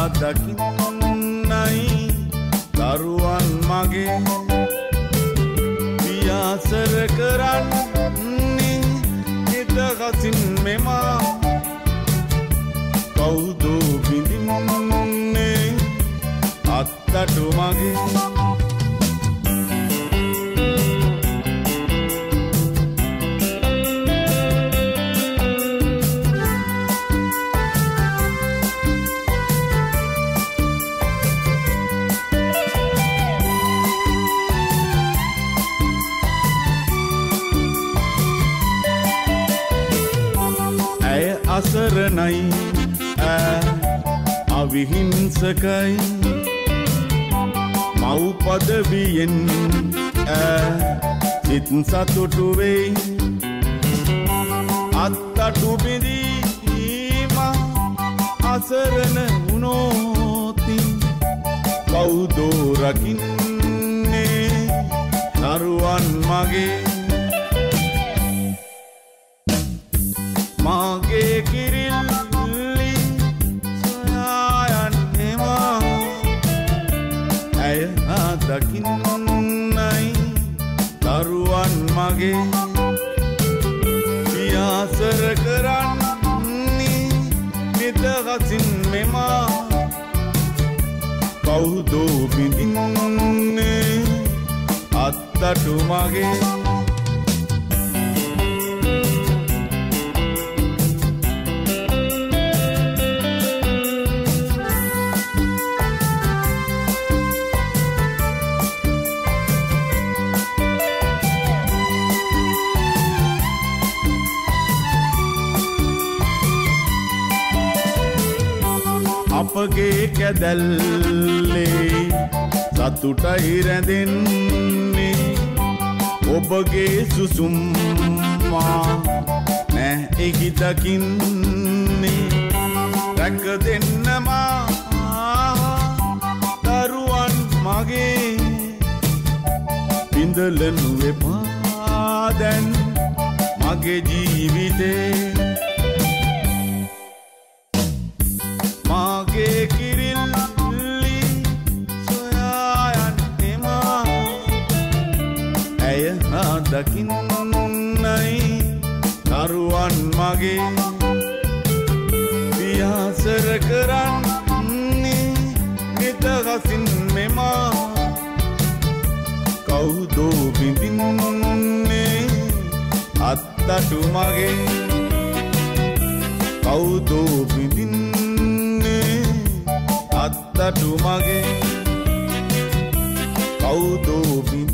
දකින්නයි දරුවන් මගේ පියාසර කරන්නේ හිතකසින් මෙමා කවුදෝ බිඳින්නේ අත්තටු මගේ අසරණයි අවිහිංසකයි මව් පදවියෙන් සිත් සතුටු වෙයි අත්තටු බිඳීම අසරණ වුණෝති කවුදෝ රකින්නේ දරුවන් මගේ මාගේ කිරිල්ලි සොයා යන්නේවා ඇය දකින්නයි දරුවන් මගේ පියාසර කරන්නේ නිදහසින් මෙමා කවුදෝ බිඳින්නේ අත්තටු මගේ අපගේ කැදැල්ලේ සතුටයි රැඳෙන්නේ ඔබගේ සුසුම් මා නැහැකි දකින්නේ රැක දෙන්න මා දරුවන් මගේ බිඳලනු එපා දැන් මගේ ජීවිතේ මාගේ කිරිල්ලි සොයා යන්නේමා ඇය දකින්නයි දරුවන් මගේ පියාසර කරන්නේ නිදහසින් මෙමා කවුදෝ බිඳින්නේ අත්තටු මගේ කවුදෝ බිඳින්නේ අත්තටු මගේ කවුදෝ බිඳින්නේ